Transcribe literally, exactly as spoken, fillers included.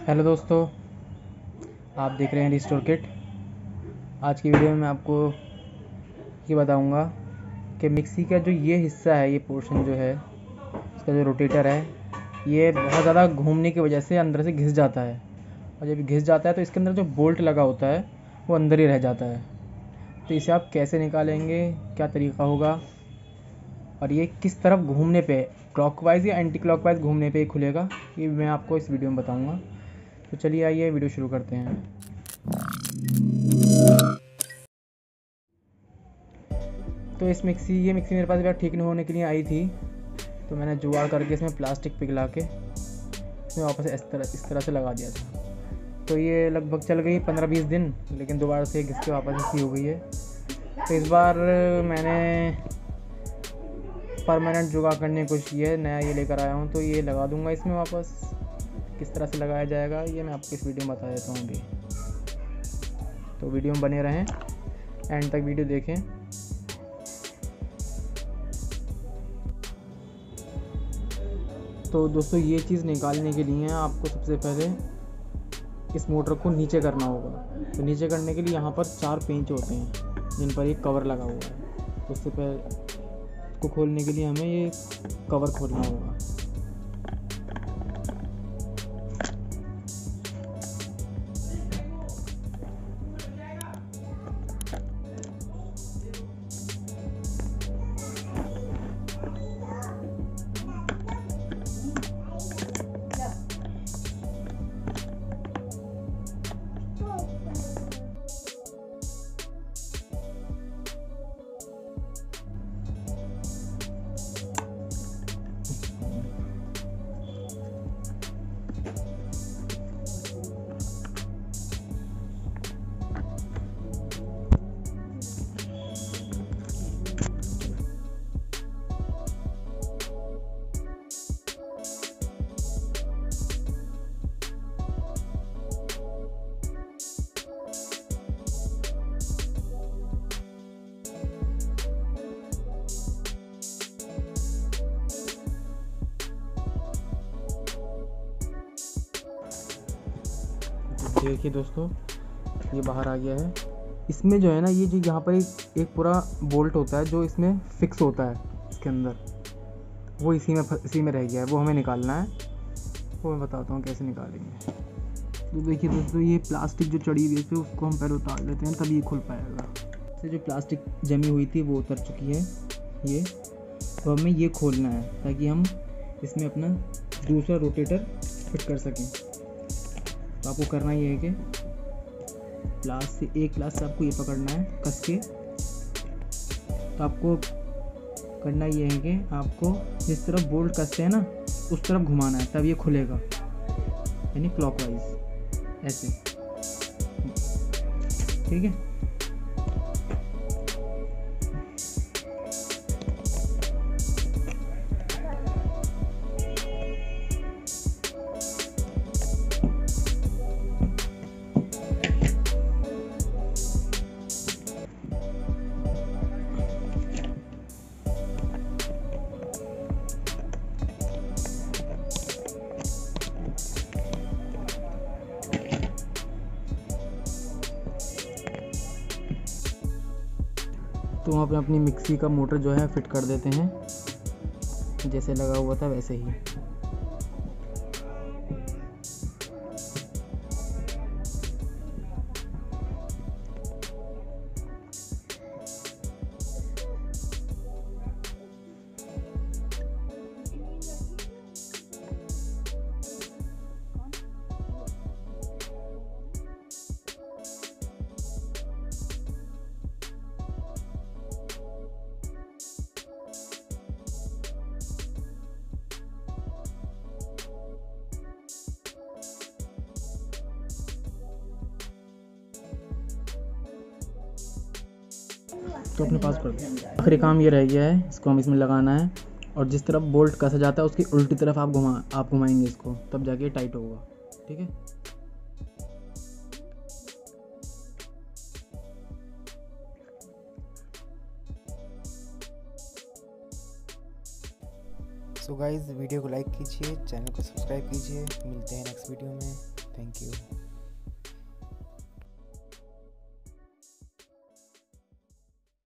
Hello दोस्तों, आप देख रहे हैं रिस्टोर किट। आज की वीडियो में मैं आपको ये बताऊंगा कि मिक्सी का जो ये हिस्सा है, ये पोर्शन जो है, इसका जो रोटेटर है, ये बहुत ज़्यादा घूमने की वजह से अंदर से घिस जाता है। और जब घिस जाता है तो इसके अंदर जो बोल्ट लगा होता है वो अंदर ही रह जाता है। तो इसे आप कैसे निकालेंगे, क्या तरीका होगा, और ये किस तरफ घूमने पे, क्लॉकवाइज या एंटी क्लॉकवाइज घूमने पे खुलेगा, ये मैं आपको इस वीडियो में बताऊँगा। तो चलिए आइए वीडियो शुरू करते हैं। तो इस मिक्सी ये मिक्सी मेरे पास एक बार ठीक नहीं होने के लिए आई थी, तो मैंने जुगाड़ करके इसमें प्लास्टिक पिघला के इसमें वापस इस तरह इस तरह से लगा दिया था। तो ये लगभग चल गई पंद्रह बीस दिन, लेकिन दोबारा से घिस के वापस ऐसी हो गई है। तो इस बार मैंने परमानेंट जुगाड़ करने की कोशिश की है, नया ये लेकर आया हूँ। तो ये लगा दूँगा इसमें वापस। किस तरह से लगाया जाएगा ये मैं आपको इस वीडियो में बता देता हूँ अभी। तो वीडियो में बने रहें, एंड तक वीडियो देखें। तो दोस्तों, ये चीज़ निकालने के लिए आपको सबसे पहले इस मोटर को नीचे करना होगा। तो नीचे करने के लिए यहाँ पर चार पेंच होते हैं जिन पर एक कवर लगा हुआ है। तो उससे पहले इसको खोलने के लिए हमें ये कवर खोलना होगा। देखिए दोस्तों, ये बाहर आ गया है। इसमें जो है ना, ये जो यहाँ पर एक एक पूरा बोल्ट होता है जो इसमें फिक्स होता है इसके अंदर, वो इसी में इसी में रह गया है। वो हमें निकालना है, वो मैं बताता हूँ कैसे निकालेंगे। तो देखिए दोस्तों, ये प्लास्टिक जो चढ़ी हुई है उसको हम पहले उतार लेते हैं, तभी ये खुल पाएगा। से जो प्लास्टिक जमी हुई थी वो उतर चुकी है ये। तो हमें ये खोलना है ताकि हम इसमें अपना दूसरा रोटेटर फिट कर सकें। तो आपको करना ये है कि प्लास से एक प्लास से आपको ये पकड़ना है कस के। तो आपको करना ये है कि आपको जिस तरफ बोल्ट कसते हैं ना, उस तरफ घुमाना है, तब ये खुलेगा, यानी क्लॉकवाइज ऐसे। ठीक है। तो वहाँ पे अपनी मिक्सी का मोटर जो है फिट कर देते हैं, जैसे लगा हुआ था वैसे ही। तो अपने पास कर दो। आखिरी काम ये रह गया है, इसको हम इसमें लगाना है, और जिस तरफ बोल्ट कसा जाता है उसकी उल्टी तरफ आप घुमा आप घुमाएंगे इसको, तब जाके टाइट होगा। ठीक है। सो गाइज़ वीडियो को लाइक कीजिए, चैनल को सब्सक्राइब कीजिए। मिलते हैं नेक्स्ट वीडियो में। Thank you.